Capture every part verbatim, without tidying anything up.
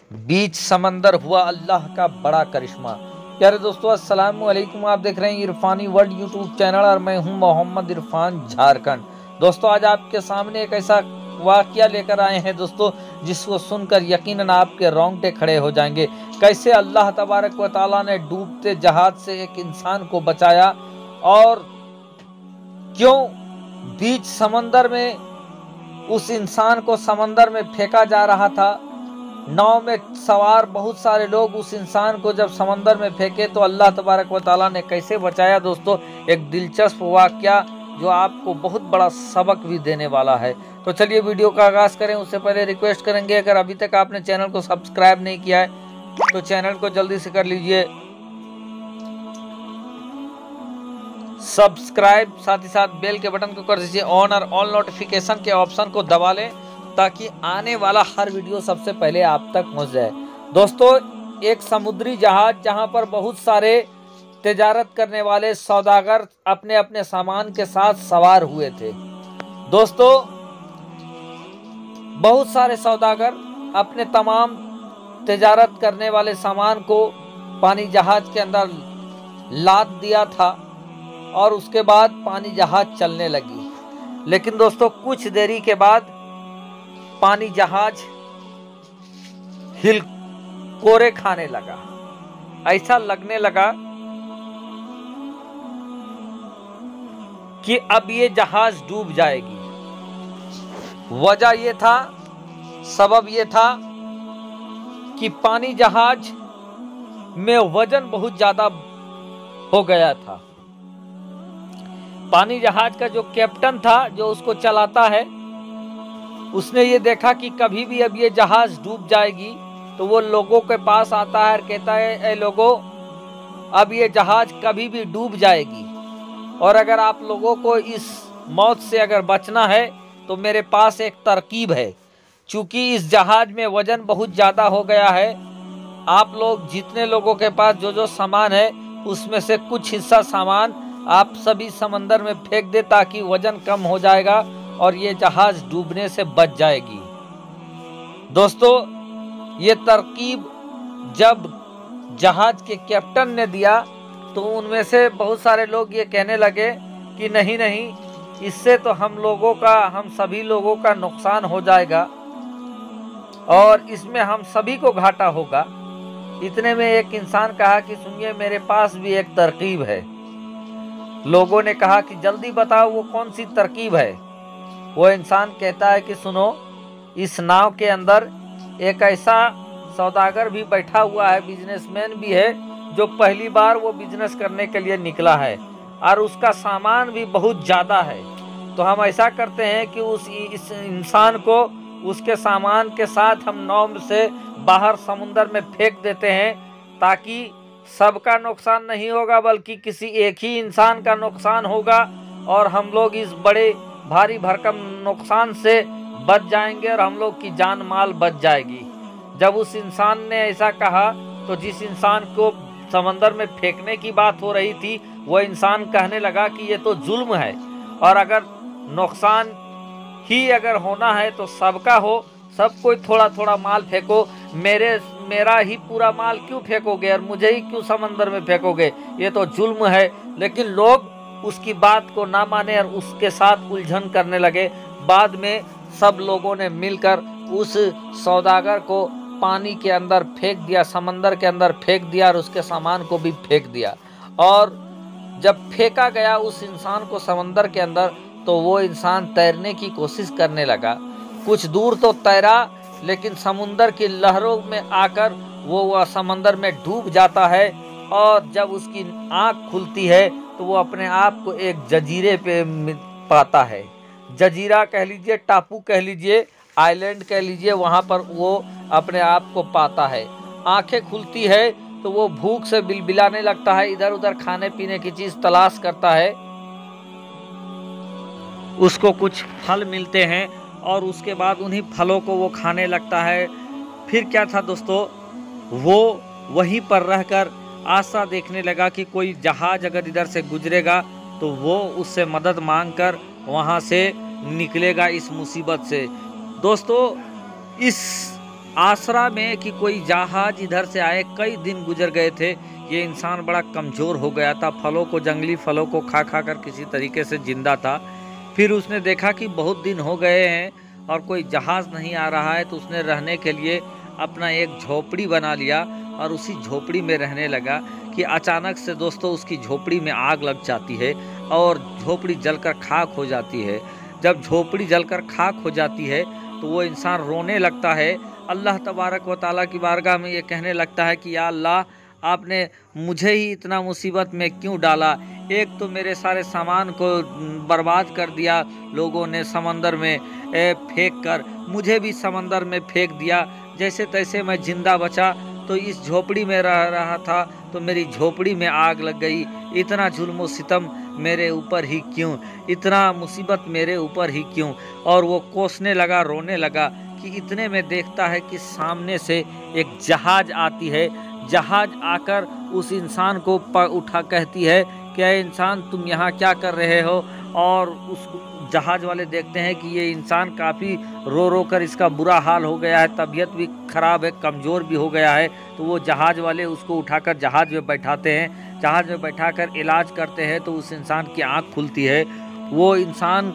बीच समंदर हुआ अल्लाह का बड़ा करिश्मा। प्यारे दोस्तों, अस्सलाम वालेकुम। आप देख रहे हैं इरफानी वर्ल्ड यूट्यूब चैनल और मैं हूं मोहम्मद इरफान, झारखंड। दोस्तों, आज आपके सामने एक ऐसा वाकया लेकर आए हैं दोस्तों, जिसको सुनकर यकीनन आपके रोंगटे खड़े हो जाएंगे। कैसे अल्लाह तबारक व तआला ने डूबते जहाज से एक इंसान को बचाया और क्यों बीच समंदर में उस इंसान को समंदर में फेंका जा रहा था। नाव में सवार बहुत सारे लोग उस इंसान को जब समंदर में फेंके तो अल्लाह तबारक व तआला ने कैसे बचाया। दोस्तों, एक दिलचस्प वाकया जो आपको बहुत बड़ा सबक भी देने वाला है। तो चलिए वीडियो का आगाज करें। उससे पहले रिक्वेस्ट करेंगे, अगर अभी तक आपने चैनल को सब्सक्राइब नहीं किया है तो चैनल को जल्दी से कर लीजिए सब्सक्राइब, साथ ही साथ बेल के बटन को कर दीजिए ऑन और ऑल नोटिफिकेशन के ऑप्शन को दबा लें ताकि आने वाला हर वीडियो सबसे पहले आप तक पहुंच जाए। दोस्तों, एक समुद्री जहाज जहां पर बहुत सारे तिजारत करने वाले सौदागर अपने अपने सामान के साथ सवार हुए थे। दोस्तों, बहुत सारे सौदागर अपने तमाम तिजारत करने वाले सामान को पानी जहाज के अंदर लाद दिया था और उसके बाद पानी जहाज चलने लगी। लेकिन दोस्तों, कुछ देरी के बाद पानी जहाज हिलकोरे खाने लगा। ऐसा लगने लगा कि अब ये जहाज डूब जाएगी। वजह ये था, सबब ये था कि पानी जहाज में वजन बहुत ज्यादा हो गया था। पानी जहाज का जो कैप्टन था, जो उसको चलाता है, उसने ये देखा कि कभी भी अब ये जहाज डूब जाएगी तो वो लोगों के पास आता है और कहता है, ए लोगों, अब ये जहाज कभी भी डूब जाएगी और अगर आप लोगों को इस मौत से अगर बचना है तो मेरे पास एक तरकीब है। चूंकि इस जहाज में वजन बहुत ज़्यादा हो गया है, आप लोग जितने लोगों के पास जो जो सामान है उसमें से कुछ हिस्सा सामान आप सभी समंदर में फेंक दे ताकि वजन कम हो जाएगा और ये जहाज डूबने से बच जाएगी। दोस्तों, ये तरकीब जब जहाज के कैप्टन ने दिया तो उनमें से बहुत सारे लोग ये कहने लगे कि नहीं नहीं, इससे तो हम लोगों का, हम सभी लोगों का नुकसान हो जाएगा और इसमें हम सभी को घाटा होगा। इतने में एक इंसान कहा कि सुनिए, मेरे पास भी एक तरकीब है। लोगों ने कहा कि जल्दी बताओ वो कौन सी तरकीब है। वो इंसान कहता है कि सुनो, इस नाव के अंदर एक ऐसा सौदागर भी बैठा हुआ है, बिजनेसमैन भी है, जो पहली बार वो बिजनेस करने के लिए निकला है और उसका सामान भी बहुत ज़्यादा है। तो हम ऐसा करते हैं कि उस इस इंसान को उसके सामान के साथ हम नाव से बाहर समुंदर में फेंक देते हैं ताकि सबका नुकसान नहीं होगा बल्कि किसी एक ही इंसान का नुकसान होगा और हम लोग इस बड़े भारी भरकम नुकसान से बच जाएंगे और हम लोग की जान माल बच जाएगी। जब उस इंसान ने ऐसा कहा तो जिस इंसान को समंदर में फेंकने की बात हो रही थी वह इंसान कहने लगा कि ये तो जुल्म है और अगर नुकसान ही अगर होना है तो सबका हो, सब कोई थोड़ा थोड़ा माल फेंको, मेरे मेरा ही पूरा माल क्यों फेंकोगे और मुझे ही क्यों समंदर में फेंकोगे, ये तो जुल्म है। लेकिन लोग उसकी बात को ना माने और उसके साथ उलझन करने लगे। बाद में सब लोगों ने मिलकर उस सौदागर को पानी के अंदर फेंक दिया, समंदर के अंदर फेंक दिया और उसके सामान को भी फेंक दिया। और जब फेंका गया उस इंसान को समंदर के अंदर तो वो इंसान तैरने की कोशिश करने लगा। कुछ दूर तो तैरा, लेकिन समुंदर की लहरों में आकर वो वह समंदर में डूब जाता है और जब उसकी आंख खुलती है तो वो अपने आप को एक जजीरे पे पाता है। जजीरा कह लीजिए, टापू कह लीजिए, आइलैंड कह लीजिए, वहाँ पर वो अपने आप को पाता है। आंखें खुलती है तो वो भूख से बिलबिलाने लगता है, इधर उधर खाने पीने की चीज़ तलाश करता है। उसको कुछ फल मिलते हैं और उसके बाद उन्हीं फलों को वो खाने लगता है। फिर क्या था दोस्तों, वो वहीं पर रहकर आशा देखने लगा कि कोई जहाज अगर इधर से गुजरेगा तो वो उससे मदद मांगकर वहाँ से निकलेगा इस मुसीबत से। दोस्तों, इस आसरा में कि कोई जहाज इधर से आए, कई दिन गुजर गए थे। ये इंसान बड़ा कमज़ोर हो गया था, फलों को, जंगली फलों को खा खा कर किसी तरीके से जिंदा था। फिर उसने देखा कि बहुत दिन हो गए हैं और कोई जहाज़ नहीं आ रहा है, तो उसने रहने के लिए अपना एक झोपड़ी बना लिया और उसी झोपड़ी में रहने लगा कि अचानक से दोस्तों उसकी झोपड़ी में आग लग जाती है और झोपड़ी जलकर खाक हो जाती है। जब झोपड़ी जलकर खाक हो जाती है तो वो इंसान रोने लगता है, अल्लाह तबारक व तआला की बारगाह में ये कहने लगता है कि या अल्लाह, आपने मुझे ही इतना मुसीबत में क्यों डाला। एक तो मेरे सारे सामान को बर्बाद कर दिया लोगों ने समंदर में फेंक कर, मुझे भी समंदर में फेंक दिया। जैसे तैसे मैं जिंदा बचा तो इस झोपड़ी में रह रहा था तो मेरी झोपड़ी में आग लग गई। इतना जुल्म सितम मेरे ऊपर ही क्यों, इतना मुसीबत मेरे ऊपर ही क्यों। और वो कोसने लगा, रोने लगा कि इतने में देखता है कि सामने से एक जहाज आती है। जहाज आकर उस इंसान को उठा कहती है कि ऐ इंसान, तुम यहाँ क्या कर रहे हो। और उस जहाज वाले देखते हैं कि ये इंसान काफ़ी रो रो कर इसका बुरा हाल हो गया है, तबीयत भी ख़राब है, कमज़ोर भी हो गया है। तो वो जहाज वाले उसको उठाकर जहाज में बैठाते हैं। जहाज में बैठाकर इलाज करते हैं तो उस इंसान की आँख खुलती है। वो इंसान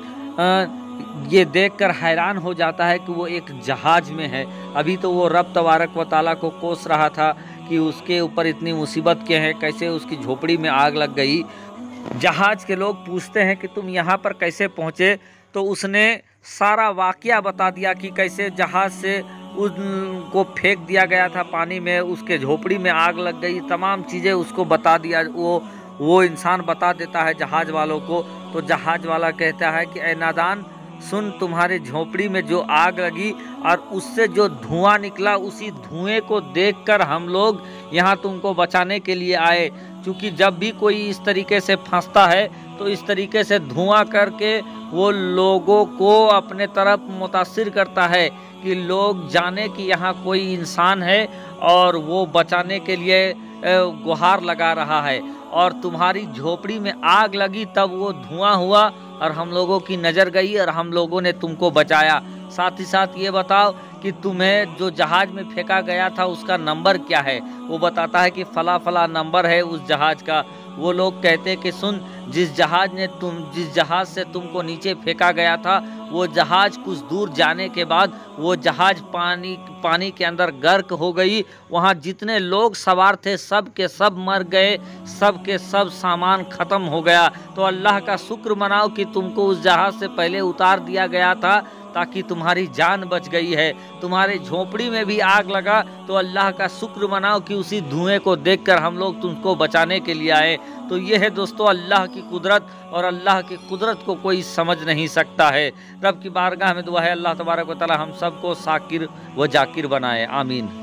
ये देखकर हैरान हो जाता है कि वो एक जहाज में है। अभी तो वो रब तबारक व तआला को कोस रहा था कि उसके ऊपर इतनी मुसीबत क्या है, कैसे उसकी झोपड़ी में आग लग गई। जहाज के लोग पूछते हैं कि तुम यहाँ पर कैसे पहुँचे, तो उसने सारा वाकया बता दिया कि कैसे जहाज से उनको फेंक दिया गया था पानी में, उसके झोपड़ी में आग लग गई। तमाम चीज़ें उसको बता दिया। वो वो इंसान बता देता है जहाज वालों को। तो जहाज वाला कहता है कि ऐ नादान, सुन, तुम्हारे झोपड़ी में जो आग लगी और उससे जो धुआं निकला, उसी धुएं को देखकर हम लोग यहाँ तुमको बचाने के लिए आए। क्योंकि जब भी कोई इस तरीके से फंसता है तो इस तरीके से धुआं करके वो लोगों को अपने तरफ मुतासिर करता है कि लोग जाने कि यहाँ कोई इंसान है और वो बचाने के लिए गुहार लगा रहा है। और तुम्हारी झोपड़ी में आग लगी तब वो धुआं हुआ और हम लोगों की नज़र गई और हम लोगों ने तुमको बचाया। साथ ही साथ ये बताओ कि तुम्हें जो जहाज में फेंका गया था उसका नंबर क्या है। वो बताता है कि फला फला नंबर है उस जहाज का। वो लोग कहते कि सुन, जिस जहाज ने तुम जिस जहाज से तुमको नीचे फेंका गया था वो जहाज कुछ दूर जाने के बाद वो जहाज पानी पानी के अंदर गर्क हो गई। वहाँ जितने लोग सवार थे सब के सब मर गए, सब के सब सामान ख़त्म हो गया। तो अल्लाह का शुक्र मनाओ कि तुमको उस जहाज से पहले उतार दिया गया था ताकि तुम्हारी जान बच गई है। तुम्हारे झोपड़ी में भी आग लगा तो अल्लाह का शुक्र मनाओ कि उसी धुएं को देखकर हम लोग तुमको बचाने के लिए आए। तो ये है दोस्तों अल्लाह की कुदरत, और अल्लाह की कुदरत को कोई समझ नहीं सकता है। रब की बारगाह में दुआ है अल्लाह तबारक व तआला हम सबको साकिर व जाकिर बनाए, आमीन।